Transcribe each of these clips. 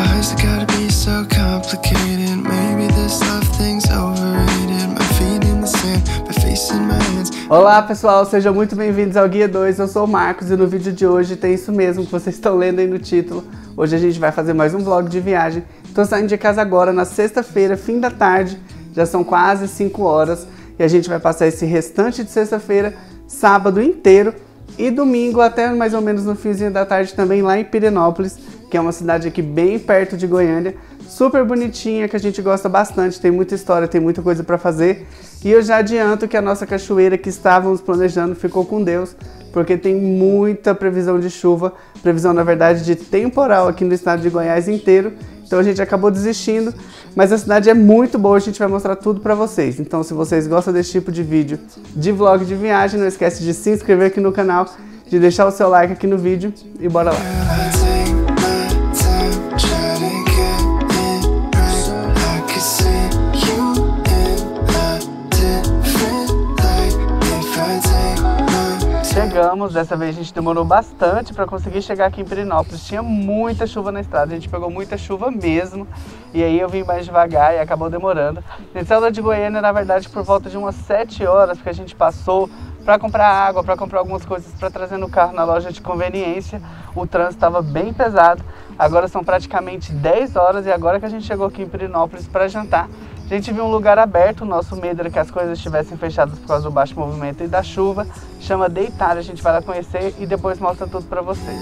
Why is it gotta be so complicated? Maybe this love thing's overrated. My feet in the sand, my face in my hands. Olá pessoal, sejam muito bem-vindos ao Guia 2, eu sou o Marcos e no vídeo de hoje tem isso mesmo que vocês estão lendo aí no título. Hoje a gente vai fazer mais um vlog de viagem. Tô saindo de casa agora na sexta-feira, fim da tarde, já são quase 5 horas e a gente vai passar esse restante de sexta-feira, sábado inteiro e domingo até mais ou menos no finzinho da tarde também lá em Pirenópolis, que é uma cidade aqui bem perto de Goiânia, super bonitinha, que a gente gosta bastante, tem muita história, tem muita coisa para fazer. E eu já adianto que a nossa cachoeira que estávamos planejando ficou com Deus, porque tem muita previsão de chuva, previsão na verdade de temporal aqui no estado de Goiás inteiro, então a gente acabou desistindo, mas a cidade é muito boa, a gente vai mostrar tudo para vocês. Então se vocês gostam desse tipo de vídeo, de vlog de viagem, não esquece de se inscrever aqui no canal, de deixar o seu like aqui no vídeo e bora lá! Chegamos, dessa vez a gente demorou bastante para conseguir chegar aqui em Pirenópolis, tinha muita chuva na estrada, a gente pegou muita chuva mesmo, e aí eu vim mais devagar e acabou demorando. A gente saiu de Goiânia, na verdade, por volta de umas 7 horas, porque a gente passou para comprar água, para comprar algumas coisas para trazer no carro na loja de conveniência. O trânsito estava bem pesado, agora são praticamente 10 horas e agora que a gente chegou aqui em Pirenópolis para jantar. A gente viu um lugar aberto, o nosso medo era que as coisas estivessem fechadas por causa do baixo movimento e da chuva. Chama Deitália, a gente vai lá conhecer e depois mostra tudo pra vocês.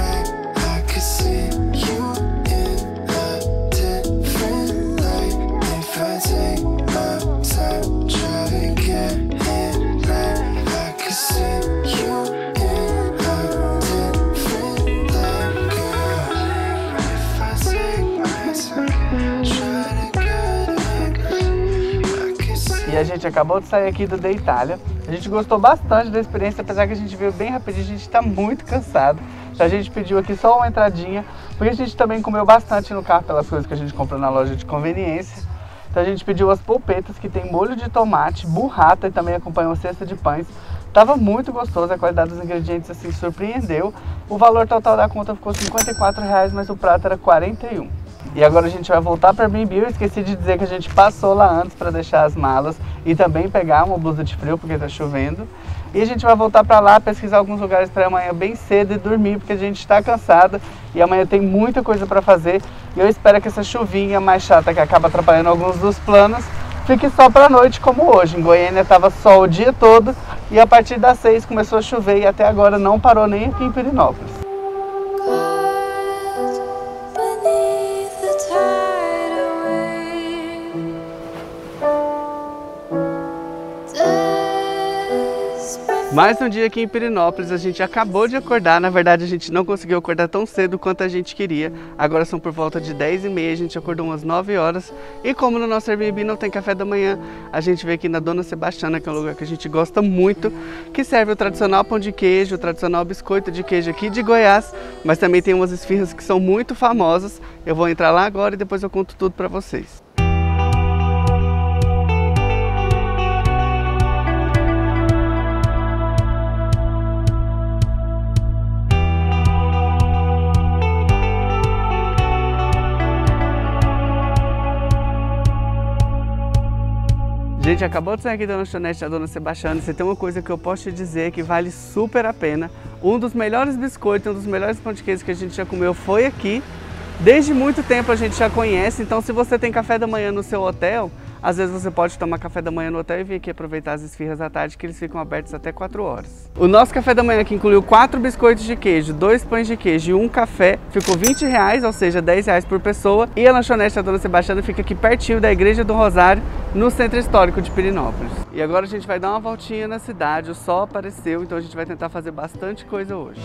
E a gente acabou de sair aqui do Deitália. A gente gostou bastante da experiência, apesar que a gente veio bem rapidinho, a gente tá muito cansado. Então a gente pediu aqui só uma entradinha, porque a gente também comeu bastante no carro pelas coisas que a gente comprou na loja de conveniência. Então a gente pediu as polpetas, que tem molho de tomate, burrata e também acompanha uma cesta de pães. Tava muito gostoso, a qualidade dos ingredientes assim surpreendeu. O valor total da conta ficou R$54, mas o prato era R$41. E agora a gente vai voltar para Airbnb. Eu esqueci de dizer que a gente passou lá antes para deixar as malas e também pegar uma blusa de frio porque tá chovendo. E a gente vai voltar para lá, pesquisar alguns lugares para amanhã bem cedo e dormir, porque a gente está cansada e amanhã tem muita coisa para fazer. E eu espero que essa chuvinha mais chata que acaba atrapalhando alguns dos planos fique só para noite como hoje. Em Goiânia estava sol o dia todo e a partir das 6 começou a chover e até agora não parou nem aqui em Pirenópolis. Mais um dia aqui em Pirenópolis, a gente acabou de acordar, na verdade a gente não conseguiu acordar tão cedo quanto a gente queria. Agora são por volta de 10h30, a gente acordou umas 9 horas. E como no nosso Airbnb não tem café da manhã, a gente veio aqui na Dona Sebastiana, que é um lugar que a gente gosta muito, que serve o tradicional pão de queijo, o tradicional biscoito de queijo aqui de Goiás, mas também tem umas esfirras que são muito famosas. Eu vou entrar lá agora e depois eu conto tudo pra vocês. Gente, acabou de sair aqui da lanchonete da Dona Sebastiana. Você tem uma coisa que eu posso te dizer que vale super a pena. Um dos melhores biscoitos, um dos melhores pão de queijo que a gente já comeu foi aqui. Desde muito tempo a gente já conhece, então se você tem café da manhã no seu hotel, às vezes você pode tomar café da manhã no hotel e vir aqui aproveitar as esfirras à tarde, que eles ficam abertos até 4 horas. O nosso café da manhã aqui incluiu 4 biscoitos de queijo, 2 pães de queijo e 1 café. Ficou R$20, ou seja, R$10 por pessoa. E a lanchonete da Dona Sebastiana fica aqui pertinho da Igreja do Rosário, no centro histórico de Pirenópolis. E agora a gente vai dar uma voltinha na cidade, o sol apareceu, então a gente vai tentar fazer bastante coisa hoje.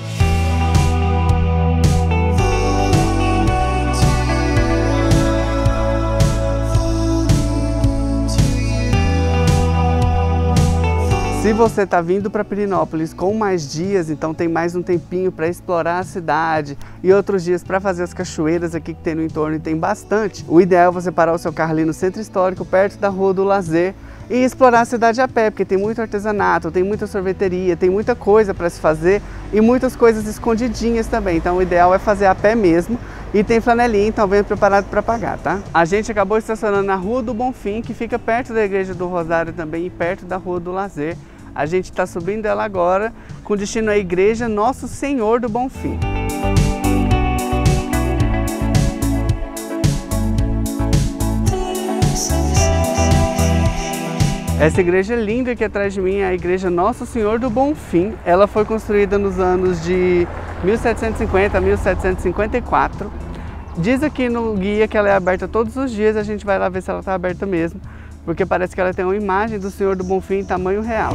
Se você está vindo para Pirenópolis com mais dias, então tem mais um tempinho para explorar a cidade e outros dias para fazer as cachoeiras aqui que tem no entorno e tem bastante. O ideal é você parar o seu carro ali no centro histórico, perto da Rua do Lazer, e explorar a cidade a pé, porque tem muito artesanato, tem muita sorveteria, tem muita coisa para se fazer e muitas coisas escondidinhas também. Então o ideal é fazer a pé mesmo. E tem flanelinha, então vem preparado para pagar, tá? A gente acabou estacionando na Rua do Bonfim, que fica perto da Igreja do Rosário também e perto da Rua do Lazer. A gente está subindo ela agora com destino à Igreja Nosso Senhor do Bonfim. Essa igreja linda aqui atrás de mim é a Igreja Nosso Senhor do Bonfim. Ela foi construída nos anos de 1750 a 1754. Diz aqui no guia que ela é aberta todos os dias, a gente vai lá ver se ela está aberta mesmo, porque parece que ela tem uma imagem do Senhor do Bonfim em tamanho real.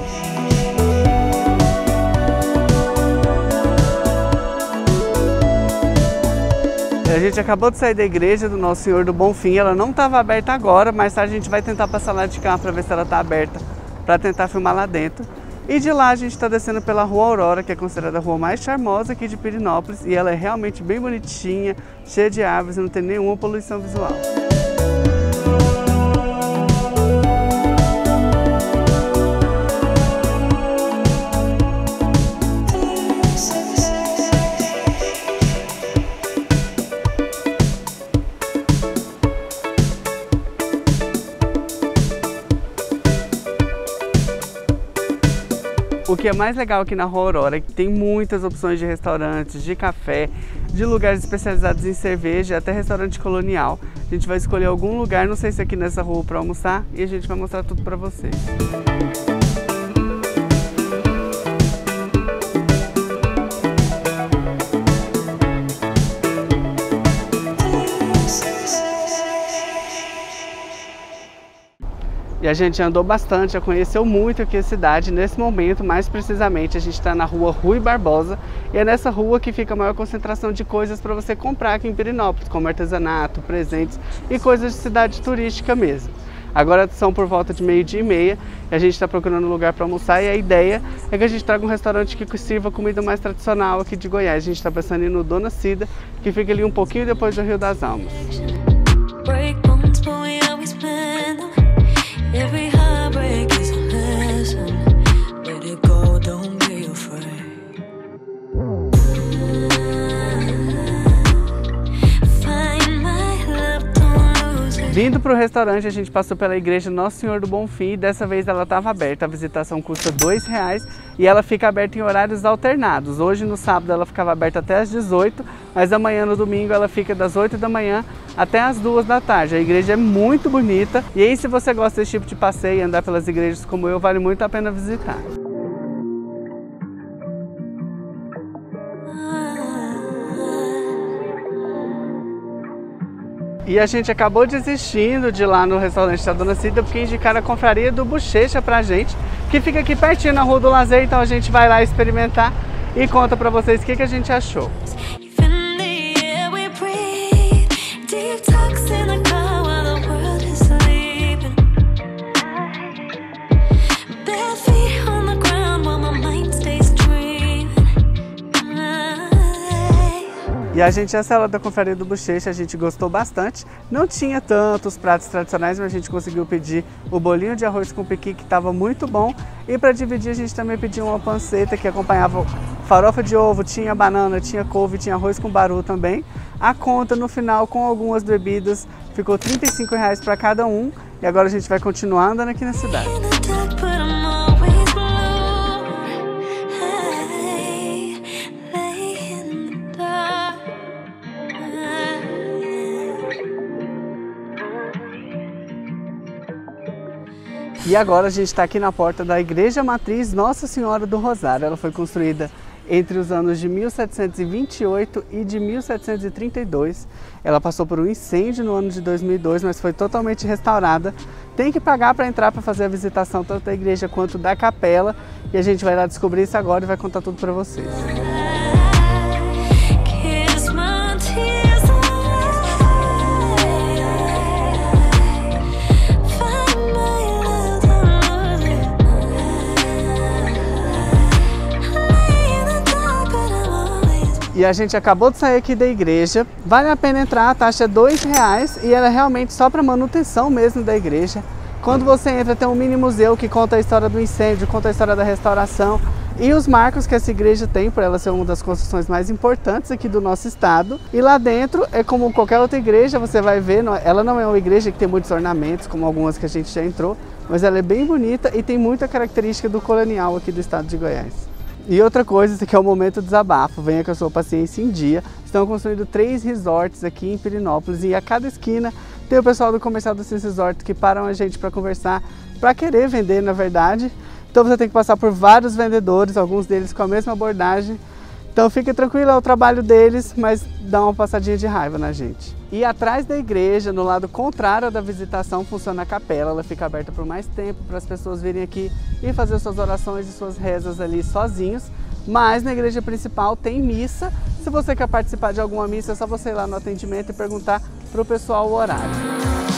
A gente acabou de sair da igreja do Nosso Senhor do Bonfim, ela não estava aberta agora, mais tarde a gente vai tentar passar lá de carro para ver se ela está aberta, para tentar filmar lá dentro. E de lá a gente está descendo pela Rua Aurora, que é considerada a rua mais charmosa aqui de Pirenópolis, e ela é realmente bem bonitinha, cheia de árvores e não tem nenhuma poluição visual. O que é mais legal aqui na Rua Aurora é que tem muitas opções de restaurantes, de café, de lugares especializados em cerveja, até restaurante colonial. A gente vai escolher algum lugar, não sei se aqui nessa rua, para almoçar, e a gente vai mostrar tudo para vocês. E a gente andou bastante, já conheceu muito aqui a cidade. Nesse momento, mais precisamente, a gente está na Rua Rui Barbosa. E é nessa rua que fica a maior concentração de coisas para você comprar aqui em Pirenópolis, como artesanato, presentes e coisas de cidade turística mesmo. Agora são por volta de 12h30 e a gente está procurando um lugar para almoçar. E a ideia é que a gente traga um restaurante que sirva comida mais tradicional aqui de Goiás. A gente está pensando em ir no Dona Cida, que fica ali um pouquinho depois do Rio das Almas. Every heartbreak is a lesson. Let it go, don't be afraid. Find my love, don't lose it. Vindo para o restaurante, a gente passou pela Igreja Nosso Senhor do Bonfim e dessa vez ela estava aberta. A visitação custa R$2 e ela fica aberta em horários alternados. Hoje no sábado ela ficava aberta até às 18h, mas amanhã no domingo ela fica das 8h da manhã até às 2h da tarde. A igreja é muito bonita e aí, se você gosta desse tipo de passeio e andar pelas igrejas como eu, vale muito a pena visitar. E a gente acabou desistindo de ir lá no restaurante da Dona Cida porque indicaram a confraria do Bochecha pra gente, que fica aqui pertinho na Rua do Lazer, então a gente vai lá experimentar e conta pra vocês o que a gente achou. E a gente, essa aula da confraria do Bochecha, a gente gostou bastante. Não tinha tantos pratos tradicionais, mas a gente conseguiu pedir o bolinho de arroz com pequi, que estava muito bom. E para dividir, a gente também pediu uma panceta que acompanhava farofa de ovo, tinha banana, tinha couve, tinha arroz com baru também. A conta no final, com algumas bebidas, ficou R$35 para cada um. E agora a gente vai continuar andando aqui na cidade. E agora a gente está aqui na porta da Igreja Matriz Nossa Senhora do Rosário. Ela foi construída entre os anos de 1728 e de 1732. Ela passou por um incêndio no ano de 2002, mas foi totalmente restaurada. Tem que pagar para entrar, para fazer a visitação tanto da igreja quanto da capela. E a gente vai lá descobrir isso agora e vai contar tudo para vocês. E a gente acabou de sair aqui da igreja. Vale a pena entrar, a taxa é R$2 e ela é realmente só para manutenção mesmo da igreja. Quando você entra, tem um mini museu que conta a história do incêndio, conta a história da restauração. E os marcos que essa igreja tem, por ela ser uma das construções mais importantes aqui do nosso estado. E lá dentro, é como qualquer outra igreja, você vai ver, ela não é uma igreja que tem muitos ornamentos, como algumas que a gente já entrou, mas ela é bem bonita e tem muita característica do colonial aqui do estado de Goiás. E outra coisa, esse aqui é o momento do desabafo, venha com a sua paciência em dia. Estão construindo 3 resorts aqui em Pirenópolis e a cada esquina tem o pessoal do comercial desses resorts que param a gente para conversar, para querer vender na verdade. Então você tem que passar por vários vendedores, alguns deles com a mesma abordagem. Então fique tranquilo, é o trabalho deles, mas dá uma passadinha de raiva na gente. E atrás da igreja, no lado contrário da visitação, funciona a capela. Ela fica aberta por mais tempo para as pessoas virem aqui e fazer suas orações e suas rezas ali sozinhos. Mas na igreja principal tem missa. Se você quer participar de alguma missa, é só você ir lá no atendimento e perguntar para o pessoal o horário.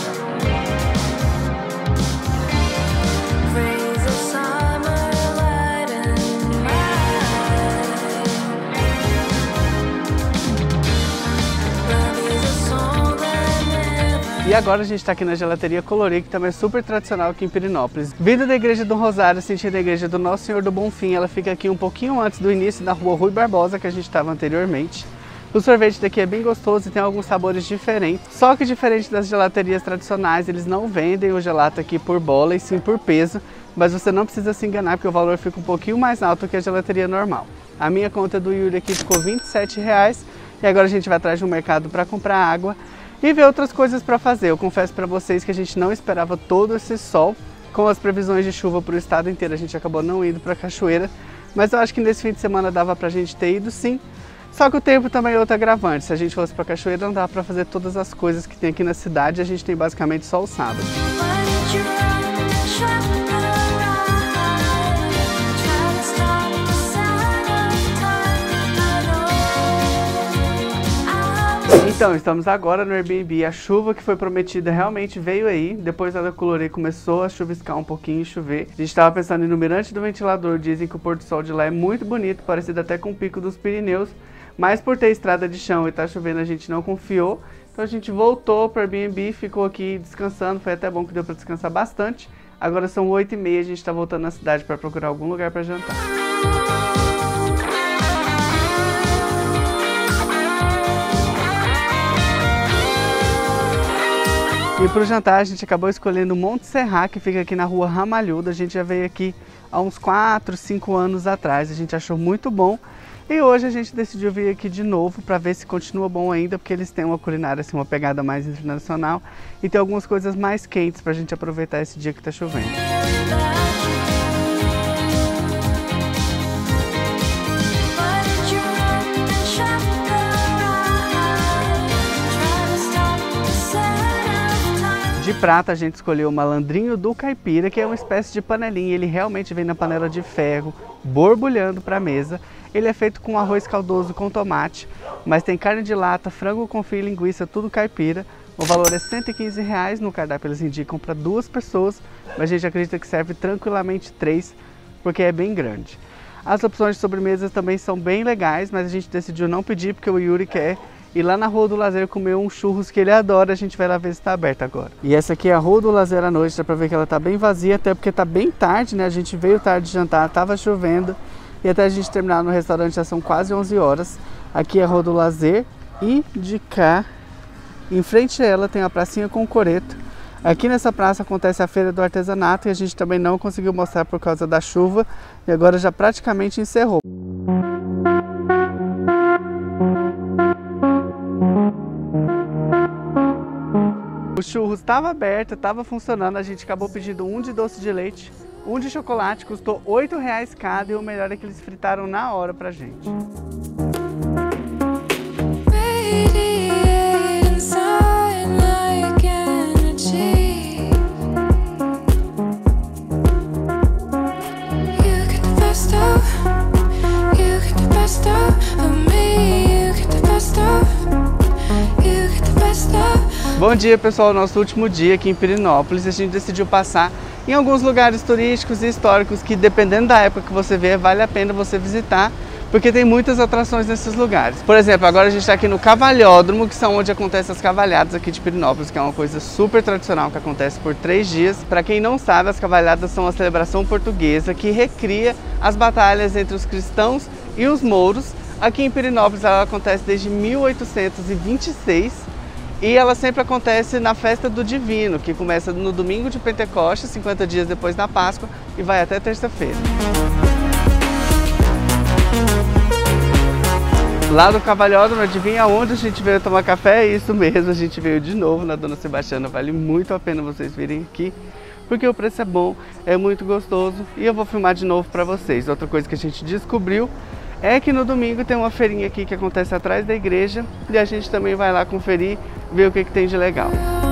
E agora a gente está aqui na Gelateria Colori, que também é super tradicional aqui em Pirenópolis. Vindo da Igreja do Rosário, sentindo a Igreja do Nosso Senhor do Bonfim, ela fica aqui um pouquinho antes do início da rua Rui Barbosa, que a gente estava anteriormente. O sorvete daqui é bem gostoso e tem alguns sabores diferentes. Só que diferente das gelaterias tradicionais, eles não vendem o gelato aqui por bola e sim por peso. Mas você não precisa se enganar, porque o valor fica um pouquinho mais alto que a gelateria normal. A minha conta do Yuri aqui ficou R$ 27,00 e agora a gente vai atrás de um mercado para comprar água e ver outras coisas para fazer. Eu confesso para vocês que a gente não esperava todo esse sol. Com as previsões de chuva para o estado inteiro, a gente acabou não indo para a cachoeira, mas eu acho que nesse fim de semana dava para a gente ter ido sim. Só que o tempo também é outro agravante. Se a gente fosse para a cachoeira, não dá para fazer todas as coisas que tem aqui na cidade. A gente tem basicamente só o sábado. Então, estamos agora no Airbnb. A chuva que foi prometida realmente veio aí. Depois da Colori começou a chuviscar um pouquinho e chover. A gente estava pensando em no mirante do ventilador. Dizem que o pôr do sol de lá é muito bonito, parecido até com o Pico dos Pirineus. Mas por ter estrada de chão e tá chovendo, a gente não confiou. Então a gente voltou para o Airbnb, ficou aqui descansando. Foi até bom que deu para descansar bastante. Agora são 8h30, a gente está voltando na cidade para procurar algum lugar para jantar. E para o jantar a gente acabou escolhendo o Monte Serra, que fica aqui na rua Ramalhuda. A gente já veio aqui há uns 4, 5 anos atrás, a gente achou muito bom. E hoje a gente decidiu vir aqui de novo para ver se continua bom ainda, porque eles têm uma culinária, assim, uma pegada mais internacional e tem algumas coisas mais quentes para a gente aproveitar esse dia que está chovendo. De prata a gente escolheu o malandrinho do caipira, que é uma espécie de panelinha. Ele realmente vem na panela de ferro, borbulhando para a mesa. Ele é feito com arroz caldoso com tomate, mas tem carne de lata, frango com fio e linguiça, tudo caipira. O valor é R$ 115,00, no cardápio eles indicam para 2 pessoas, mas a gente acredita que serve tranquilamente 3, porque é bem grande. As opções de sobremesas também são bem legais, mas a gente decidiu não pedir porque o Yuri quer ir lá na Rua do Lazer comer um churros que ele adora. A gente vai lá ver se está aberto agora. E essa aqui é a Rua do Lazer à noite, dá pra ver que ela tá bem vazia, até porque tá bem tarde, né? A gente veio tarde de jantar, tava chovendo, e até a gente terminar no restaurante já são quase 11 horas. Aqui é a Rua do Lazer e de cá, em frente a ela, tem a pracinha com o coreto. Aqui nessa praça acontece a Feira do Artesanato e a gente também não conseguiu mostrar por causa da chuva, e agora já praticamente encerrou. O churros estava aberto, estava funcionando, a gente acabou pedindo um de doce de leite, um de chocolate, custou R$ 8,00 cada, e o melhor é que eles fritaram na hora pra gente. Bom dia pessoal, nosso último dia aqui em Pirenópolis. A gente decidiu passar em alguns lugares turísticos e históricos que, dependendo da época que você vier, vale a pena você visitar, porque tem muitas atrações nesses lugares. Por exemplo, agora a gente está aqui no Cavalhódromo, que são onde acontecem as cavalhadas aqui de Pirenópolis, que é uma coisa super tradicional que acontece por 3 dias. Para quem não sabe, as cavalhadas são uma celebração portuguesa que recria as batalhas entre os cristãos e os mouros. Aqui em Pirenópolis ela acontece desde 1826 e ela sempre acontece na Festa do Divino, que começa no domingo de Pentecostes, 50 dias depois da Páscoa, e vai até terça-feira. Lá do Cavalhódromo, adivinha onde a gente veio tomar café? É isso mesmo, a gente veio de novo na Dona Sebastiana. Vale muito a pena vocês virem aqui, porque o preço é bom, é muito gostoso e eu vou filmar de novo para vocês. Outra coisa que a gente descobriu é que no domingo tem uma feirinha aqui que acontece atrás da igreja e a gente também vai lá conferir, ver o que tem de legal.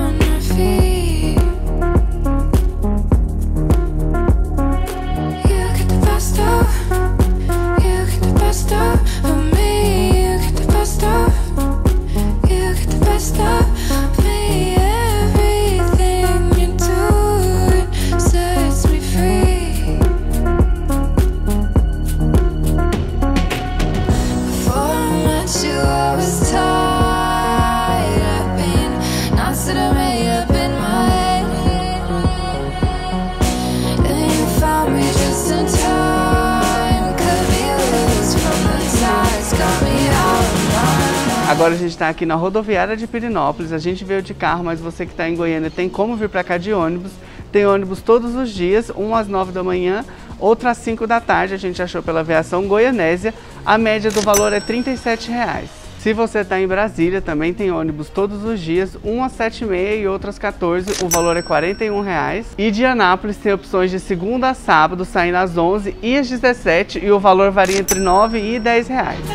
Agora a gente está aqui na rodoviária de Pirenópolis, a gente veio de carro, mas você que está em Goiânia tem como vir para cá de ônibus. Tem ônibus todos os dias, um às 9 da manhã, outro às 5 da tarde, a gente achou pela Aviação Goianésia, a média do valor é R$ 37. Se você está em Brasília, também tem ônibus todos os dias, um às 7h30 e outro às 14h, o valor é R$ 41. E de Anápolis tem opções de segunda a sábado, saindo às 11h e às 17h, e o valor varia entre R$ 9 e R$ 10.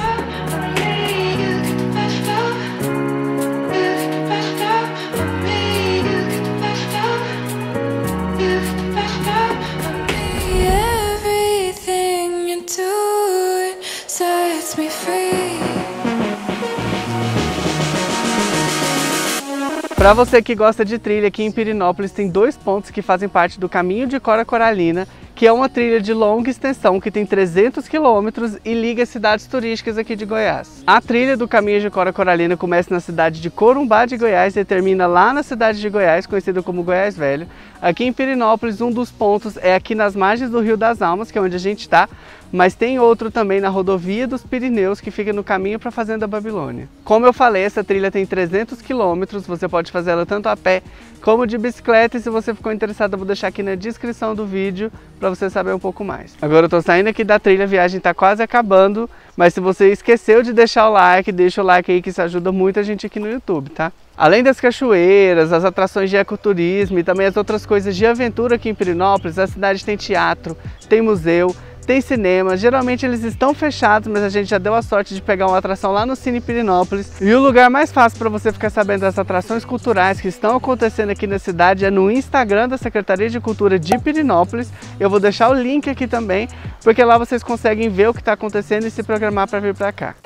Para você que gosta de trilha, aqui em Pirenópolis tem 2 pontos que fazem parte do Caminho de Cora Coralina, que é uma trilha de longa extensão que tem 300 quilômetros e liga as cidades turísticas aqui de Goiás. A trilha do Caminho de Cora Coralina começa na cidade de Corumbá de Goiás e termina lá na cidade de Goiás, conhecida como Goiás Velho. Aqui em Pirenópolis, um dos pontos é aqui nas margens do Rio das Almas, que é onde a gente está, mas tem outro também na rodovia dos Pirineus, que fica no caminho para a Fazenda Babilônia. Como eu falei, essa trilha tem 300 quilômetros, você pode fazer ela tanto a pé como de bicicleta, e se você ficou interessado eu vou deixar aqui na descrição do vídeo para você saber um pouco mais. Agora eu tô saindo aqui da trilha, a viagem está quase acabando, mas se você esqueceu de deixar o like, deixa o like aí que isso ajuda muito a gente aqui no YouTube, tá? Além das cachoeiras, as atrações de ecoturismo e também as outras coisas de aventura aqui em Pirenópolis, a cidade tem teatro, tem museu, tem cinema. Geralmente eles estão fechados, mas a gente já deu a sorte de pegar uma atração lá no Cine Pirenópolis. E o lugar mais fácil para você ficar sabendo das atrações culturais que estão acontecendo aqui na cidade é no Instagram da Secretaria de Cultura de Pirenópolis. Eu vou deixar o link aqui também, porque lá vocês conseguem ver o que está acontecendo e se programar para vir para cá.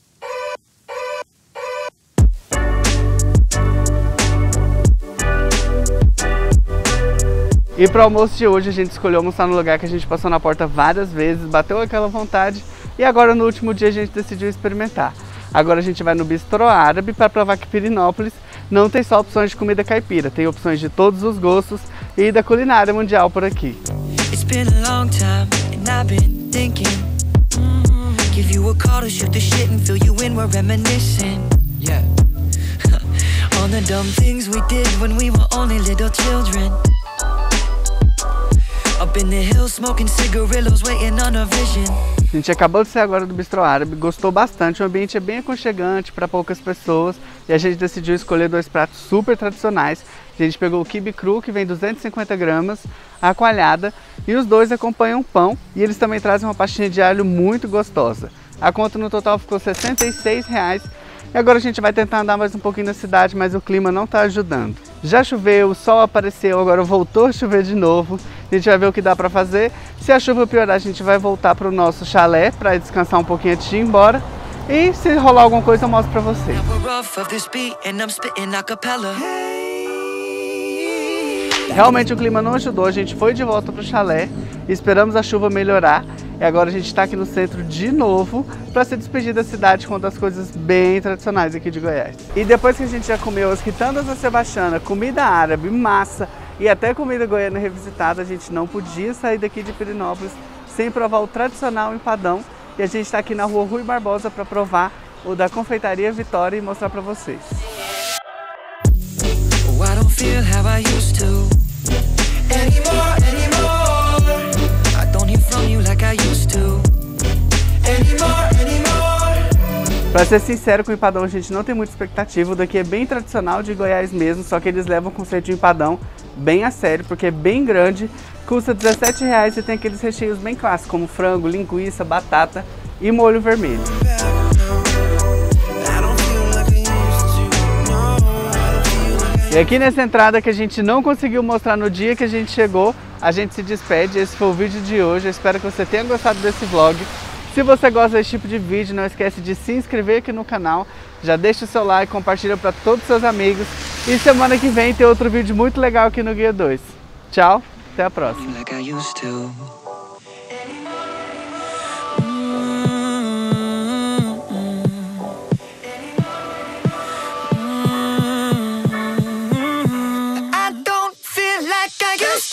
E para o almoço de hoje a gente escolheu almoçar no lugar que a gente passou na porta várias vezes, bateu aquela vontade e agora no último dia a gente decidiu experimentar. Agora a gente vai no Bistrô Árabe para provar que Pirenópolis não tem só opções de comida caipira, tem opções de todos os gostos e da culinária mundial por aqui. A gente acabou de sair agora do Bistrô Árabe, gostou bastante, o ambiente é bem aconchegante para poucas pessoas e a gente decidiu escolher 2 pratos super tradicionais. A gente pegou o quibe cru, que vem 250 gramas, a coalhada, e os 2 acompanham pão e eles também trazem uma pastinha de alho muito gostosa. A conta no total ficou R$ 66. E agora a gente vai tentar andar mais um pouquinho na cidade, mas o clima não está ajudando. Já choveu, o sol apareceu, agora voltou a chover de novo. A gente vai ver o que dá para fazer. Se a chuva piorar, a gente vai voltar para o nosso chalé para descansar um pouquinho antes de ir embora. E se rolar alguma coisa eu mostro para vocês. Realmente o clima não ajudou, a gente foi de volta para o chalé, esperamos a chuva melhorar E agora a gente está aqui no centro de novo para se despedir da cidade com das coisas bem tradicionais aqui de Goiás. E depois que a gente já comeu as quitandas da Sebastiana, comida árabe, massa e até comida goiana revisitada, a gente não podia sair daqui de Pirenópolis sem provar o tradicional empadão. E a gente está aqui na rua Rui Barbosa para provar o da Confeitaria Vitória e mostrar para vocês. Pra ser sincero, com o empadão a gente não tem muita expectativa. O daqui é bem tradicional de Goiás mesmo, só que eles levam o conceito de empadão bem a sério, porque é bem grande, custa R$17 e tem aqueles recheios bem clássicos, como frango, linguiça, batata e molho vermelho. E aqui nessa entrada que a gente não conseguiu mostrar no dia que a gente chegou, a gente se despede. Esse foi o vídeo de hoje, eu espero que você tenha gostado desse vlog. Se você gosta desse tipo de vídeo, não esquece de se inscrever aqui no canal, já deixa o seu like, compartilha para todos os seus amigos. E semana que vem tem outro vídeo muito legal aqui no Guia 2. Tchau, até a próxima. I don't feel like I used to.